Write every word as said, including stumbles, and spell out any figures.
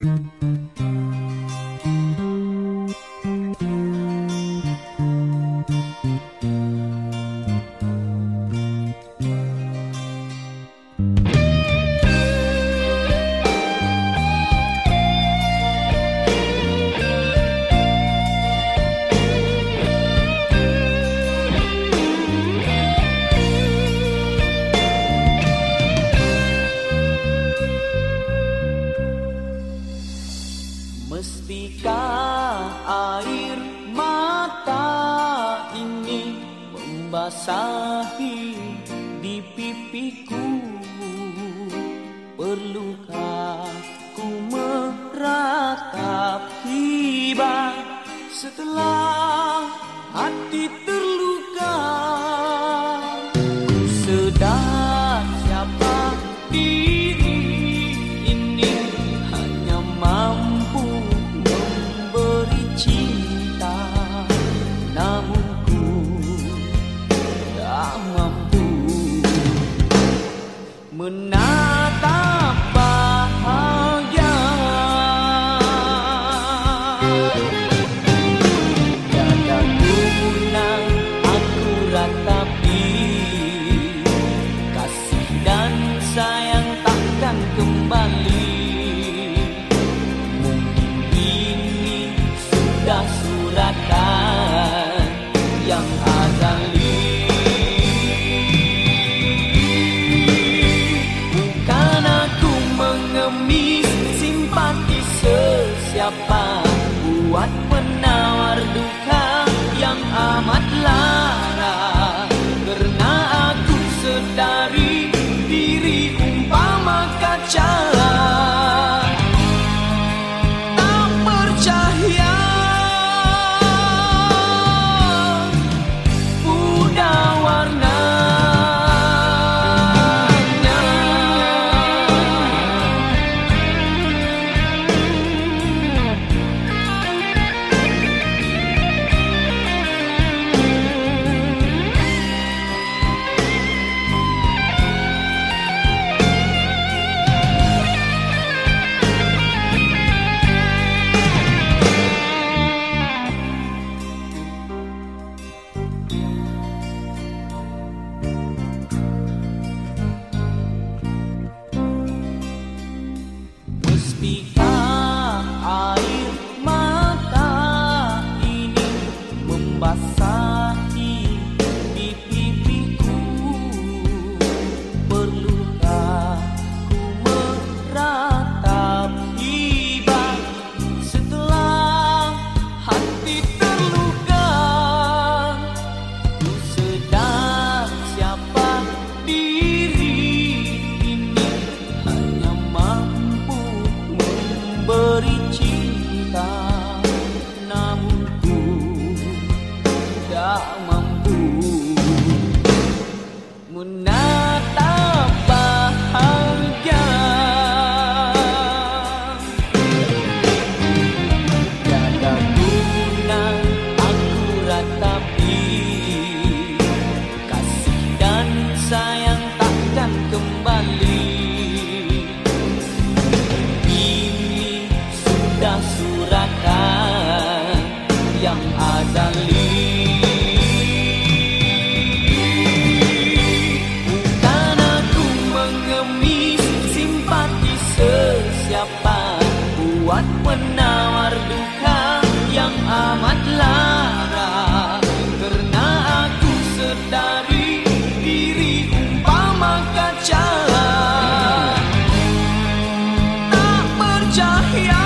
Mestikah air mata ini membasahi di pipiku? Perlukah ku meratap hibah setelah hati terluka? Ku sedar siapa diri ini hanya mampu memberi cinta, namun ku tak mampu menatap bahagia. Tiada guna aku ratapi, kasih dan sayang takkan kembali. Mungkin ini sudah suratan yang azali. Bukan aku mengemis simpati sesiapa, buat menawar duka yang amat lara. Karena aku sedari diri umpama kaca, tak percaya pudar warnanya. Mestikah air mata ini membasahi di pipiku? Perlukah ku meratap hibah setelah hati terluka? Ku sedar siapa diri ini hanya mampu memberi cinta, namun ku tak mampu menatap bahagia. Tiada guna aku ratapi, kasih dan sayang takkan kembali. Sudah suratan yang azali. Bukan aku mengemis simpati sesiapa, buat menawar duka yang amat lara. Karena aku sedari diri umpama kaca, tak percaya